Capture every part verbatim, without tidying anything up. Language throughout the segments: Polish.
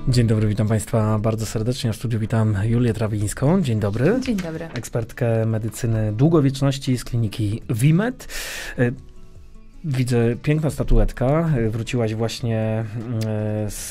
Dzień dobry, witam Państwa bardzo serdecznie. W studiu witam Julię Trawińską. Dzień dobry. Dzień dobry. Ekspertkę medycyny długowieczności z kliniki VIMED. Widzę piękna statuetka. Wróciłaś właśnie z...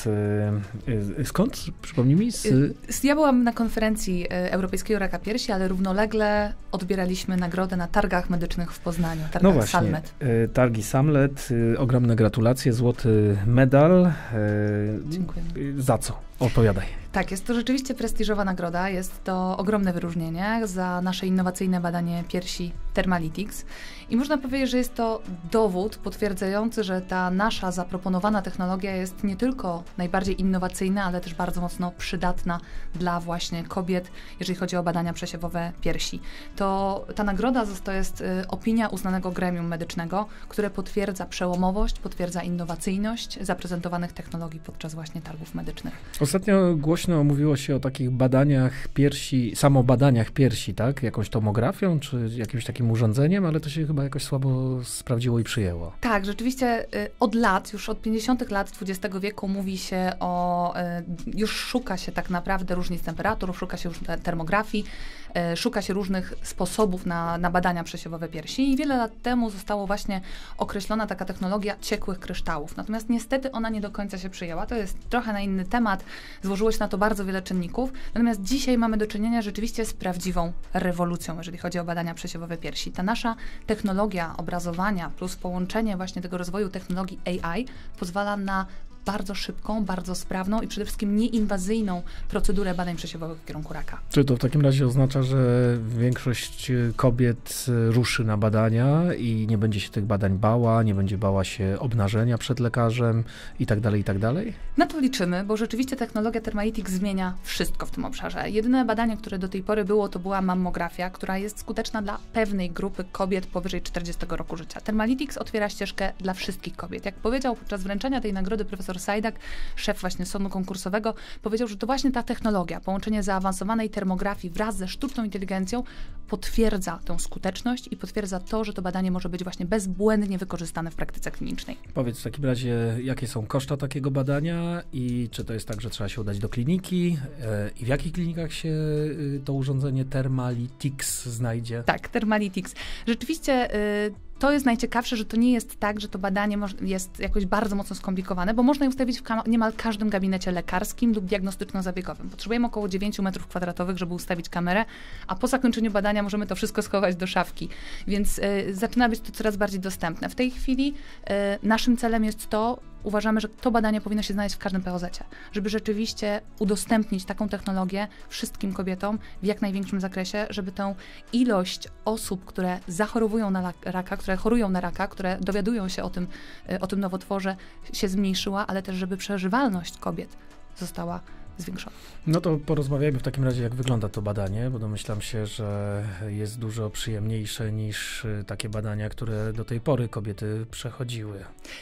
Skąd? Przypomnij mi. Z... Ja byłam na konferencji Europejskiego Raka Piersi, ale równolegle odbieraliśmy nagrodę na targach medycznych w Poznaniu. Targach no właśnie. Salmet. Targi Salmet. Ogromne gratulacje. Złoty medal. Dziękuję. Za co? Opowiadaj. Tak, jest to rzeczywiście prestiżowa nagroda. Jest to ogromne wyróżnienie za nasze innowacyjne badanie piersi Thermalytics. I można powiedzieć, że jest to dowód potwierdzający, że ta nasza zaproponowana technologia jest nie tylko najbardziej innowacyjna, ale też bardzo mocno przydatna dla właśnie kobiet, jeżeli chodzi o badania przesiewowe piersi. To ta nagroda to jest y, opinia uznanego gremium medycznego, które potwierdza przełomowość, potwierdza innowacyjność zaprezentowanych technologii podczas właśnie targów medycznych. Ostatnio głośno mówiło się o takich badaniach piersi, samobadaniach piersi, tak? Jakąś tomografią, czy jakimś takim urządzeniem, ale to się chyba jakoś słabo sprawdziło i przyjęło. Tak, rzeczywiście y, od lat, już od pięćdziesiątych lat dwudziestego wieku mówi się o, y, już szuka się tak naprawdę różnic temperatur, szuka się już termografii, y, szuka się różnych sposobów na, na badania przesiewowe piersi i wiele lat temu zostało właśnie określona taka technologia ciekłych kryształów. Natomiast niestety ona nie do końca się przyjęła. To jest trochę na inny temat, złożyło się na to bardzo wiele czynników, natomiast dzisiaj mamy do czynienia rzeczywiście z prawdziwą rewolucją, jeżeli chodzi o badania przesiewowe piersi. Ta nasza technologia obrazowania plus połączenie właśnie tego rozwoju technologii A I pozwala na bardzo szybką, bardzo sprawną i przede wszystkim nieinwazyjną procedurę badań przesiewowych w kierunku raka. Czy to w takim razie oznacza, że większość kobiet ruszy na badania i nie będzie się tych badań bała, nie będzie bała się obnażenia przed lekarzem i tak dalej, i tak dalej? Na to liczymy, bo rzeczywiście technologia Thermalytics zmienia wszystko w tym obszarze. Jedyne badanie, które do tej pory było, to była mammografia, która jest skuteczna dla pewnej grupy kobiet powyżej czterdziestego roku życia. Thermalytics otwiera ścieżkę dla wszystkich kobiet. Jak powiedział podczas wręczenia tej nagrody profesor Sajdak, szef właśnie sądu konkursowego, powiedział, że to właśnie ta technologia, połączenie zaawansowanej termografii wraz ze sztuczną inteligencją potwierdza tę skuteczność i potwierdza to, że to badanie może być właśnie bezbłędnie wykorzystane w praktyce klinicznej. Powiedz w takim razie, jakie są koszta takiego badania i czy to jest tak, że trzeba się udać do kliniki yy, i w jakich klinikach się yy, to urządzenie Thermalytics znajdzie? Tak, Thermalytics. Rzeczywiście yy, to jest najciekawsze, że to nie jest tak, że to badanie jest jakoś bardzo mocno skomplikowane, bo można je ustawić w niemal każdym gabinecie lekarskim lub diagnostyczno-zabiegowym. Potrzebujemy około dziewięć metrów kwadratowych, żeby ustawić kamerę, a po zakończeniu badania możemy to wszystko schować do szafki. Więc y, zaczyna być to coraz bardziej dostępne. W tej chwili y, naszym celem jest to, uważamy, że to badanie powinno się znaleźć w każdym P O Z-cie, żeby rzeczywiście udostępnić taką technologię wszystkim kobietom w jak największym zakresie, żeby tę ilość osób, które zachorowują na raka, które chorują na raka, które dowiadują się o tym, o tym nowotworze, się zmniejszyła, ale też żeby przeżywalność kobiet została zwiększona. No to porozmawiajmy w takim razie, jak wygląda to badanie, bo domyślam się, że jest dużo przyjemniejsze niż takie badania, które do tej pory kobiety przechodziły.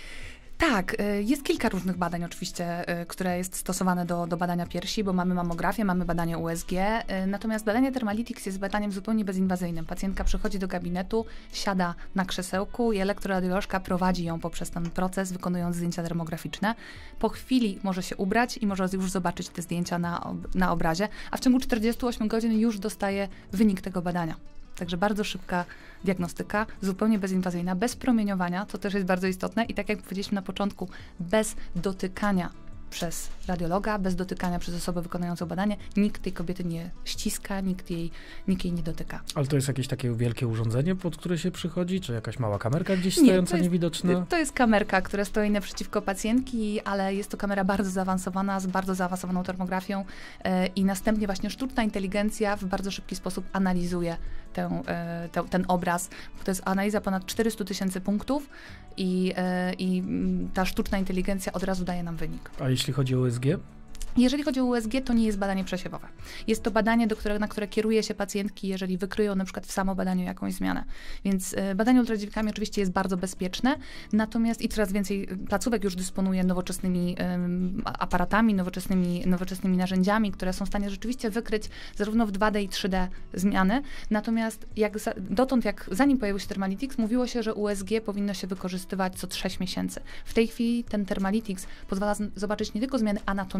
Tak, jest kilka różnych badań oczywiście, które jest stosowane do, do badania piersi, bo mamy mammografię, mamy badanie U S G, natomiast badanie Thermalytics jest badaniem zupełnie bezinwazyjnym. Pacjentka przychodzi do gabinetu, siada na krzesełku i elektroradiolożka prowadzi ją poprzez ten proces, wykonując zdjęcia termograficzne. Po chwili może się ubrać i może już zobaczyć te zdjęcia na, na obrazie, a w ciągu czterdziestu ośmiu godzin już dostaje wynik tego badania. Także bardzo szybka diagnostyka, zupełnie bezinwazyjna, bez promieniowania, to też jest bardzo istotne i tak jak powiedzieliśmy na początku, bez dotykania przez radiologa, bez dotykania przez osobę wykonującą badanie, nikt tej kobiety nie ściska, nikt jej, nikt jej nie dotyka. Ale to jest jakieś takie wielkie urządzenie, pod które się przychodzi, czy jakaś mała kamerka gdzieś stojąca, nie, to jest, niewidoczna? To jest kamerka, która stoi naprzeciwko pacjentki, ale jest to kamera bardzo zaawansowana, z bardzo zaawansowaną termografią yy, i następnie właśnie sztuczna inteligencja w bardzo szybki sposób analizuje tę, yy, tę, ten obraz. To jest analiza ponad czterystu tysięcy punktów i, yy, i ta sztuczna inteligencja od razu daje nam wynik. A jeśli chodzi o U S G? Jeżeli chodzi o U S G, to nie jest badanie przesiewowe. Jest to badanie, do które, na które kieruje się pacjentki, jeżeli wykryją na przykład w samobadaniu jakąś zmianę. Więc y, badanie ultradźwiękami oczywiście jest bardzo bezpieczne, natomiast i coraz więcej placówek już dysponuje nowoczesnymi y, aparatami, nowoczesnymi, nowoczesnymi narzędziami, które są w stanie rzeczywiście wykryć zarówno w dwa D i trzy D zmiany. Natomiast jak za, dotąd, jak zanim pojawił się Thermalytics, mówiło się, że U S G powinno się wykorzystywać co sześć miesięcy. W tej chwili ten Thermalytics pozwala z, zobaczyć nie tylko zmiany anatomiczne,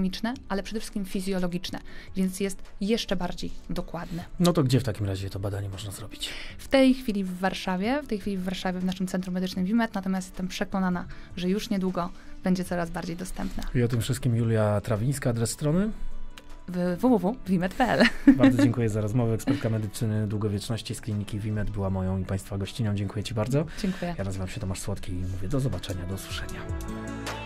ale przede wszystkim fizjologiczne, więc jest jeszcze bardziej dokładne. No to gdzie w takim razie to badanie można zrobić? W tej chwili w Warszawie, w tej chwili w Warszawie w naszym Centrum Medycznym WIMED, natomiast jestem przekonana, że już niedługo będzie coraz bardziej dostępna. I o tym wszystkim Julia Trawińska, adres strony? w w w kropka wimed kropka p l. Bardzo dziękuję za rozmowę. Ekspertka medycyny długowieczności z kliniki WIMED była moją i Państwa gościnią. Dziękuję Ci bardzo. Dziękuję. Ja nazywam się Tomasz Słodki i mówię do zobaczenia, do usłyszenia.